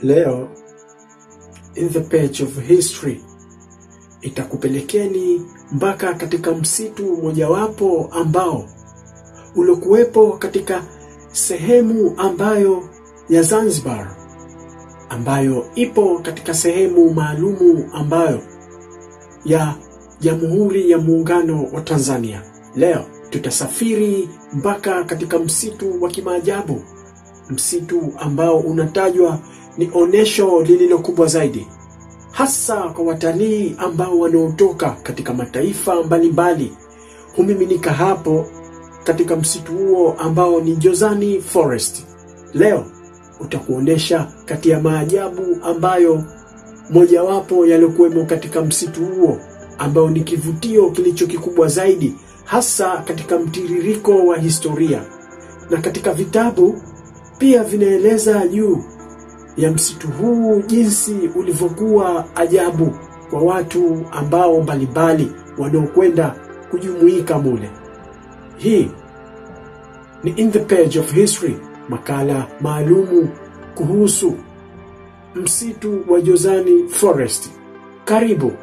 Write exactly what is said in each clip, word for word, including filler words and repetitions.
Leo in the page of history itakupelekeni mpaka katika msitu mojawapo ambao uliokuwepo katika sehemu ambayo ya Zanzibar, ambayo ipo katika sehemu maalumu ambayo ya Jamhuri ya Muungano wa Tanzania. Leo tutasafiri mpaka katika msitu wa kimaajabu, msitu ambao unatajwa ni onesho lililo kubwa zaidi, hasa kwa watalii ambao wanaotoka katika mataifa mbalimbali humiminika hapo katika msitu huo ambao ni Jozani Forest. Leo utakuonesha kati ya maajabu ambayo mojawapo yaliokuwemo katika msitu huo ambao ni kivutio kilicho kikubwa zaidi, hasa katika mtiririko wa historia, na katika vitabu pia vinaeleza juu ya msitu huu jinsi ulivyokuwa ajabu kwa watu ambao mbalimbali wanaokwenda kujumuika mule. Hii ni In the Page of History, makala maalumu kuhusu msitu wa Jozani Forest. Karibu.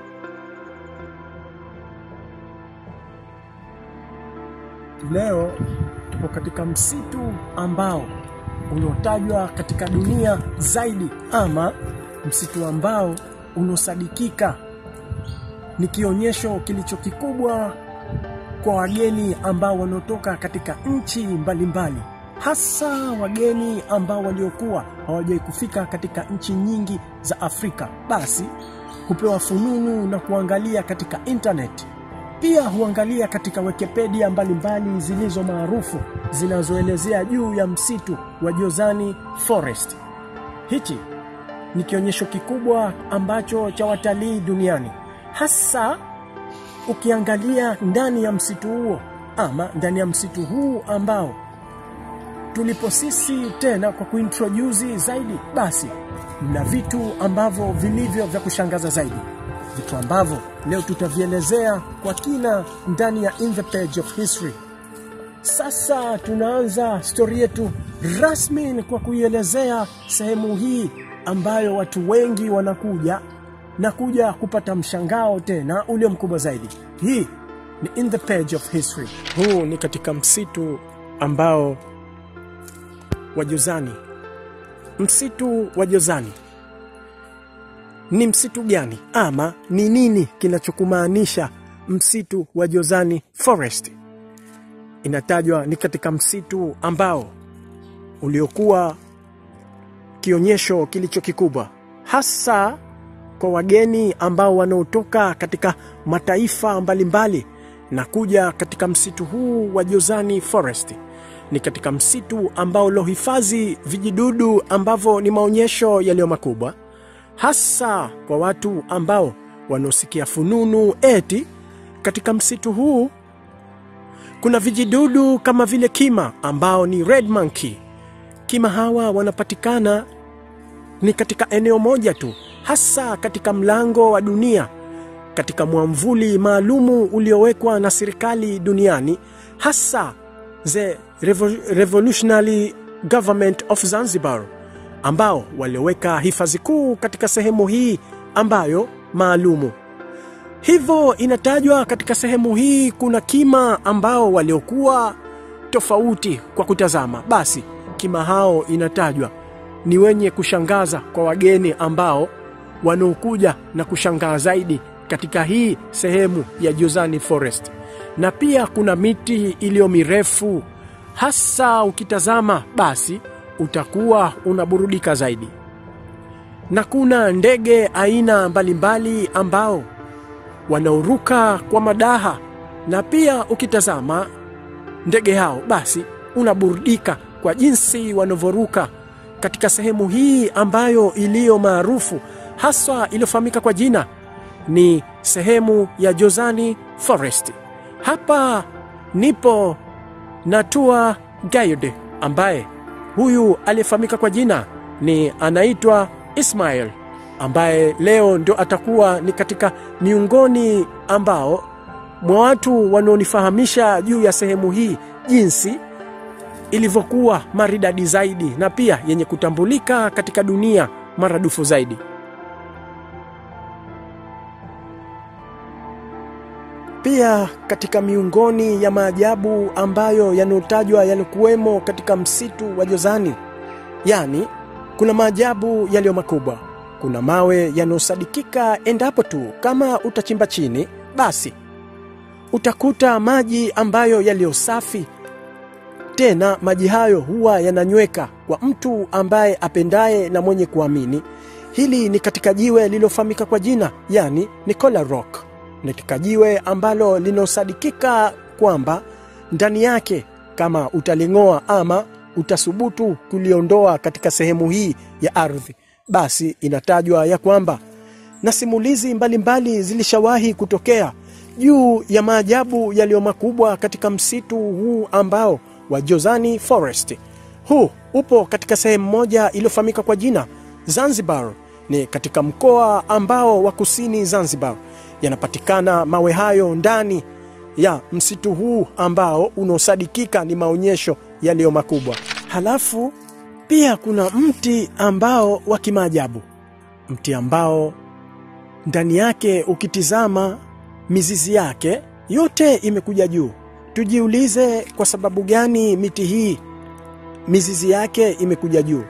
Leo tupo katika msitu ambao unaotajwa katika dunia zaidi, ama msitu ambao unosadikika ni kionyesho kilicho kikubwa kwa wageni ambao wanaotoka katika nchi mbalimbali, hasa wageni ambao waliokuwa hawajawahi kufika katika nchi nyingi za Afrika. Basi hupewa fununu na kuangalia katika internet, pia huangalia katika Wikipedia mbalimbali zilizo maarufu zinazoelezea juu ya msitu wa Jozani Forest. Hichi ni kionyesho kikubwa ambacho cha watalii duniani, hasa ukiangalia ndani ya msitu huo, ama ndani ya msitu huu ambao tulipo sisi tena kwa kuintroduce zaidi. Basi mna vitu ambavyo vilivyo vya kushangaza zaidi, vitu ambavyo leo tutavielezea kwa kina ndani ya In the Page of History. Sasa tunaanza story yetu rasmi kwa kuielezea sehemu hii ambayo watu wengi wanakuja na kuja kupata mshangao tena ule mkubwa zaidi. Hii ni In the Page of History. Huu ni katika msitu ambao wa Jozani. Msitu wa Jozani ni msitu gani, ama ni nini kinachokumaanisha msitu wa Jozani Forest? Inatajwa ni katika msitu ambao uliokuwa kionyesho kilicho kikubwa, hasa kwa wageni ambao wanaotoka katika mataifa mbalimbali na kuja katika msitu huu wa Jozani Forest. Ni katika msitu ambao lohifadhi vijidudu ambavyo ni maonyesho yaliyo makubwa, hasa kwa watu ambao wanaosikia fununu eti katika msitu huu kuna vijidudu kama vile kima ambao ni red monkey. Kima hawa wanapatikana ni katika eneo moja tu, hasa katika mlango wa dunia, katika mwamvuli maalumu uliowekwa na serikali duniani, hasa the Revolutionary Government of Zanzibar, ambao waliweka hifadhi kuu katika sehemu hii ambayo maalumu. Hivyo inatajwa katika sehemu hii kuna kima ambao waliokuwa tofauti kwa kutazama. Basi kima hao inatajwa ni wenye kushangaza kwa wageni ambao wanaokuja na kushangaa zaidi katika hii sehemu ya Jozani Forest. Na pia kuna miti iliyo mirefu, hasa ukitazama basi utakuwa unaburudika zaidi. Na kuna ndege aina mbalimbali ambao wanaoruka kwa madaha, na pia ukitazama ndege hao basi unaburudika kwa jinsi wanavoruka katika sehemu hii ambayo iliyo maarufu, hasa iliyofahamika kwa jina ni sehemu ya Jozani Forest. Hapa nipo na tour guide ambaye huyu aliyefahamika kwa jina ni anaitwa Ismail, ambaye leo ndio atakuwa ni katika miongoni ambao mwa watu wanaonifahamisha juu ya sehemu hii jinsi ilivyokuwa maridadi zaidi na pia yenye kutambulika katika dunia maradufu zaidi. Pia katika miongoni ya maajabu ambayo yanotajwa yalikuwemo katika msitu wa Jozani, yani kuna maajabu yaliyo makubwa. Kuna mawe yanosadikika endapo tu kama utachimba chini, basi utakuta maji ambayo yaliyo safi. Tena maji hayo huwa yananyweka kwa mtu ambaye apendaye na mwenye kuamini. Hili ni katika jiwe lililofahamika kwa jina, yani ni Coral Rock. Ni katika jiwe ambalo linosadikika kwamba ndani yake kama utaling'oa ama utasubutu kuliondoa katika sehemu hii ya ardhi, basi inatajwa ya kwamba na simulizi mbalimbali zilishawahi kutokea juu ya maajabu yaliyo makubwa katika msitu huu ambao wa Jozani Forest. Huu upo katika sehemu moja iliyofahamika kwa jina Zanzibar. Ni katika mkoa ambao wa kusini Zanzibar. Yanapatikana mawe hayo ndani ya msitu huu ambao unosadikika ni maonyesho yaliyo makubwa. Halafu pia kuna mti ambao wa kimaajabu. Mti ambao ndani yake ukitizama mizizi yake yote imekuja juu. Tujiulize kwa sababu gani miti hii mizizi yake imekuja juu.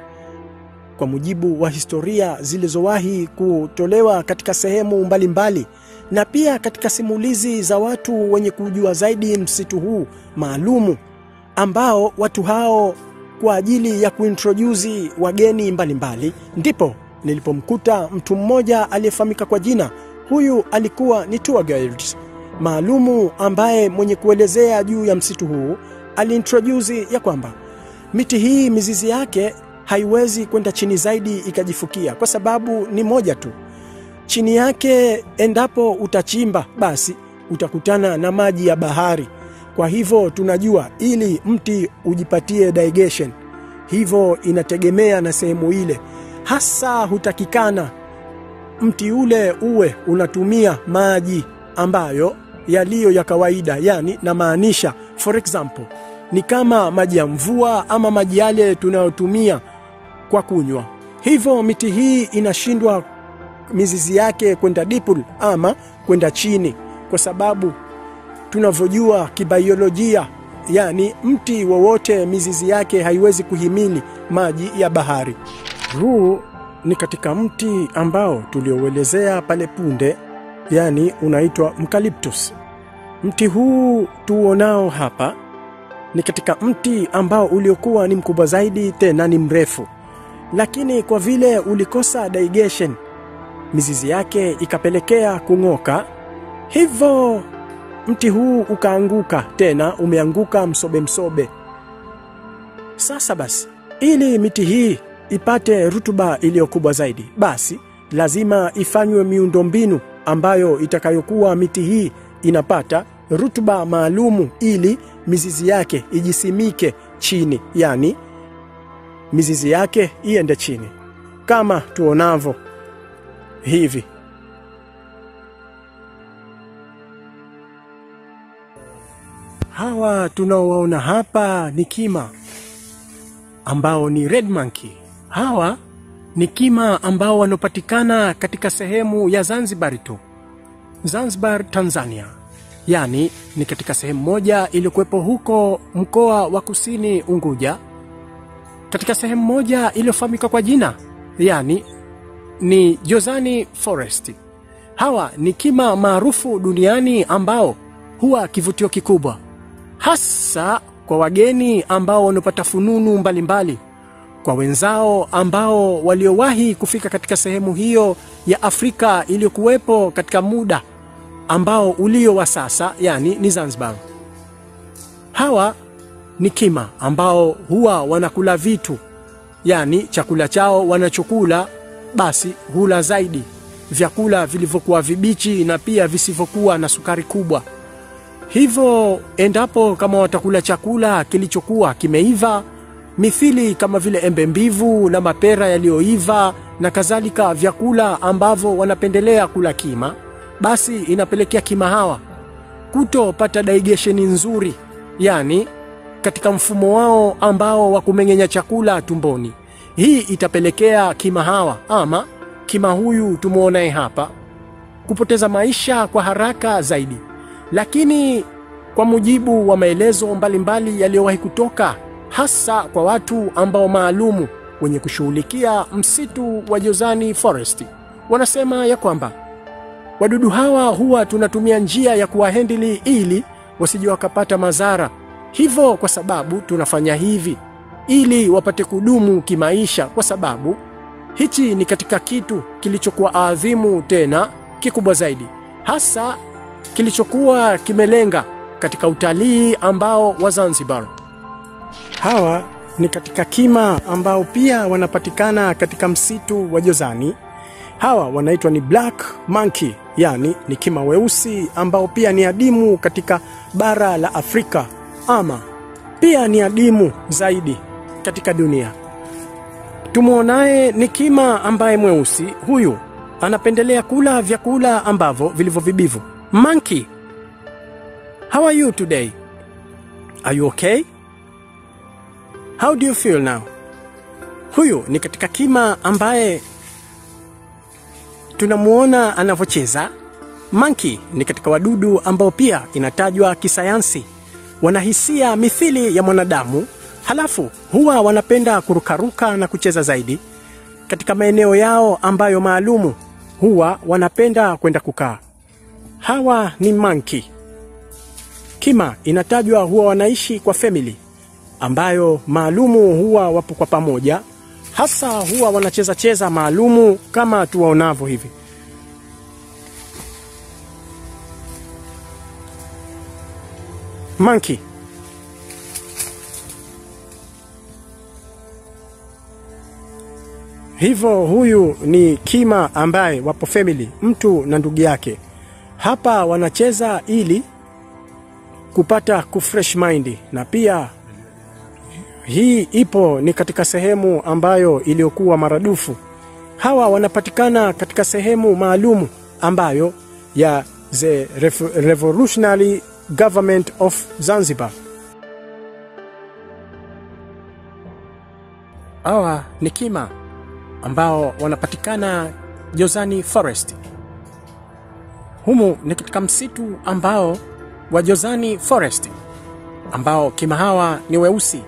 Kwa mujibu wa historia zilizowahi kutolewa katika sehemu mbalimbali na pia katika simulizi za watu wenye kujua zaidi msitu huu maalumu, ambao watu hao kwa ajili ya kuintroduce wageni mbalimbali, ndipo nilipomkuta mtu mmoja aliyefahamika kwa jina, huyu alikuwa ni tour guide maalumu ambaye mwenye kuelezea juu ya msitu huu aliintroduce ya kwamba miti hii mizizi yake haiwezi kwenda chini zaidi ikajifukia, kwa sababu ni moja tu. Chini yake endapo utachimba, basi utakutana na maji ya bahari. Kwa hivyo tunajua ili mti ujipatie digression, hivyo inategemea na sehemu ile. Hasa hutakikana mti ule uwe unatumia maji ambayo yaliyo ya kawaida, yani na maanisha for example ni kama maji ya mvua ama maji yale tunayotumia kwa kunywa. Hivyo miti hii inashindwa mizizi yake kwenda deep ama kwenda chini, kwa sababu tunavyojua kibiolojia, yani mti wowote mizizi yake haiwezi kuhimili maji ya bahari. Huu ni katika mti ambao tuliouelezea pale punde, yani unaitwa Eucalyptus. Mti huu tuonao hapa ni katika mti ambao uliokuwa ni mkubwa zaidi, tena ni mrefu, lakini kwa vile ulikosa digression, mizizi yake ikapelekea kung'oka. Hivyo mti huu ukaanguka, tena umeanguka msobe msobe. Sasa basi, ili miti hii ipate rutuba iliyokubwa zaidi, basi lazima ifanywe miundombinu ambayo itakayokuwa miti hii inapata rutuba maalumu ili mizizi yake ijisimike chini, yani mizizi yake iende chini kama tuonavyo hivi. Hawa tunaowaona hapa ni kima ambao ni red monkey. Hawa ni kima ambao wanopatikana katika sehemu ya Zanzibar tu, Zanzibar, Tanzania. Yani ni katika sehemu moja iliyokuwepo huko mkoa wa kusini Unguja, katika sehemu moja iliyofahamika kwa jina, yani ni Jozani Forest. Hawa ni kima maarufu duniani ambao huwa kivutio kikubwa, hasa kwa wageni ambao wanapata fununu mbalimbali, kwa wenzao ambao waliowahi kufika katika sehemu hiyo ya Afrika iliyokuwepo katika muda ambao ulio wa sasa, yani ni Zanzibar. Hawa ni kima ambao huwa wanakula vitu, yani chakula chao wanachokula basi hula zaidi vyakula vilivyokuwa vibichi na pia visivyokuwa na sukari kubwa. Hivyo endapo kama watakula chakula kilichokuwa kimeiva, mithili kama vile embe mbivu na mapera yaliyoiva na kadhalika, vyakula ambavyo wanapendelea kula kima, basi inapelekea kima hawa kutopata digression nzuri, yani katika mfumo wao ambao wa kumeng'enya chakula tumboni. Hii itapelekea kima hawa ama kima huyu tumuonaye hapa kupoteza maisha kwa haraka zaidi. Lakini kwa mujibu wa maelezo mbalimbali yaliyowahi kutoka, hasa kwa watu ambao maalumu wenye kushughulikia msitu wa Jozani Forest, wanasema ya kwamba wadudu hawa huwa tunatumia njia ya kuwahendili ili wasije wakapata madhara. Hivyo kwa sababu tunafanya hivi ili wapate kudumu kimaisha, kwa sababu hichi ni katika kitu kilichokuwa adhimu tena kikubwa zaidi, hasa kilichokuwa kimelenga katika utalii ambao wa Zanzibar. Hawa ni katika kima ambao pia wanapatikana katika msitu wa Jozani. Hawa wanaitwa ni black monkey, yani ni kima weusi ambao pia ni adimu katika bara la Afrika, ama pia ni adimu zaidi katika dunia. Tumuonaye ni kima ambaye mweusi. Huyu anapendelea kula vyakula ambavyo vilivyo vibivu. Monkey, how are you today? Are you okay? How do you feel now? Huyu ni katika kima ambaye tunamuona anavyocheza. Monkey ni katika wadudu ambao pia inatajwa kisayansi wanahisia mithili ya mwanadamu, halafu huwa wanapenda kurukaruka na kucheza zaidi katika maeneo yao ambayo maalumu huwa wanapenda kwenda kukaa. Hawa ni monkey. Kima inatajwa huwa wanaishi kwa family ambayo maalumu huwa wapo kwa pamoja, hasa huwa wanacheza cheza maalumu kama tuwaonavyo hivi. Monkey. Hivyo huyu ni kima ambaye wapo family, mtu na ndugu yake. Hapa wanacheza ili kupata kufresh mind, na pia hii ipo ni katika sehemu ambayo iliyokuwa maradufu. Hawa wanapatikana katika sehemu maalumu ambayo ya the Revolutionary Government of Zanzibar. Hawa ni kima ambao wanapatikana Jozani Forest. Humu ni katika msitu ambao wa Jozani Forest, ambao kima hawa ni weusi.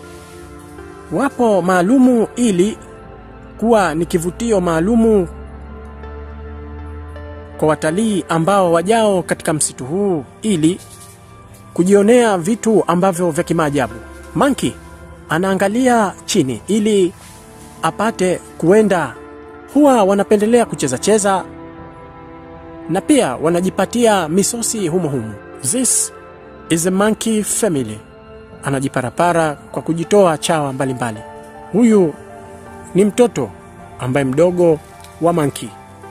Wapo maalumu ili kuwa ni kivutio maalumu kwa watalii ambao wajao katika msitu huu ili kujionea vitu ambavyo vya kimaajabu. Monkey anaangalia chini ili apate kuenda. Huwa wanapendelea kucheza cheza na pia wanajipatia misosi humo humo. This is a monkey family. Anajiparapara kwa kujitoa chawa mbalimbali mbali. Huyu ni mtoto ambaye mdogo wa monkey.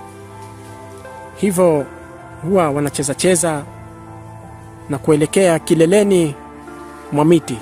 Hivyo huwa wanacheza cheza na kuelekea kileleni mwa miti.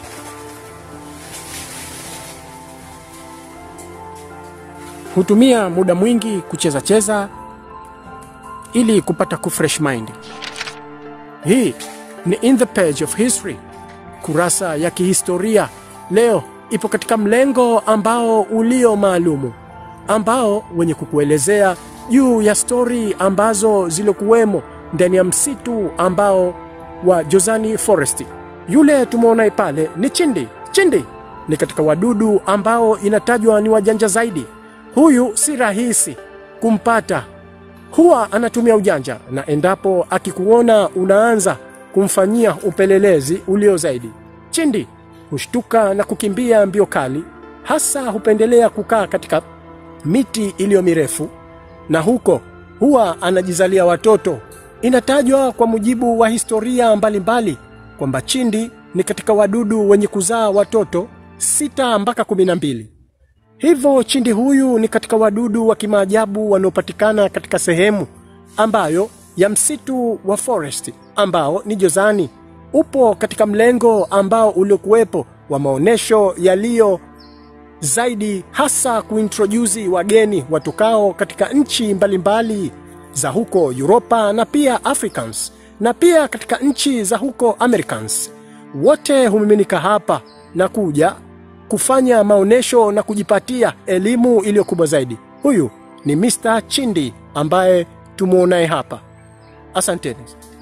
Hutumia muda mwingi kucheza cheza ili kupata kufresh mind. Hii ni in the page of history, kurasa ya kihistoria. Leo ipo katika mlengo ambao ulio maalumu, ambao wenye kukuelezea juu ya story ambazo zilokuwemo ndani ya msitu ambao wa Jozani Forest. Yule tumuona pale ni chindi. Chindi ni katika wadudu ambao inatajwa ni wajanja zaidi. Huyu si rahisi kumpata, huwa anatumia ujanja, na endapo akikuona unaanza kumfanyia upelelezi ulio zaidi, chindi hushtuka na kukimbia mbio kali. Hasa hupendelea kukaa katika miti iliyo mirefu, na huko huwa anajizalia watoto. Inatajwa kwa mujibu wa historia mbalimbali kwamba chindi ni katika wadudu wenye kuzaa watoto sita mpaka kumi na mbili. Hivyo chindi huyu ni katika wadudu wa kimaajabu wanaopatikana katika sehemu ambayo ya msitu wa forest ambao ni Jozani. Upo katika mlengo ambao uliokuwepo wa maonesho yaliyo zaidi, hasa kuintroduce wageni watokao katika nchi mbalimbali za huko Europa na pia Africans, na pia katika nchi za huko Americans. Wote humiminika hapa na kuja kufanya maonesho na kujipatia elimu iliyo kubwa zaidi. Huyu ni mister Chindi ambaye tumuonaye hapa. Asanteni.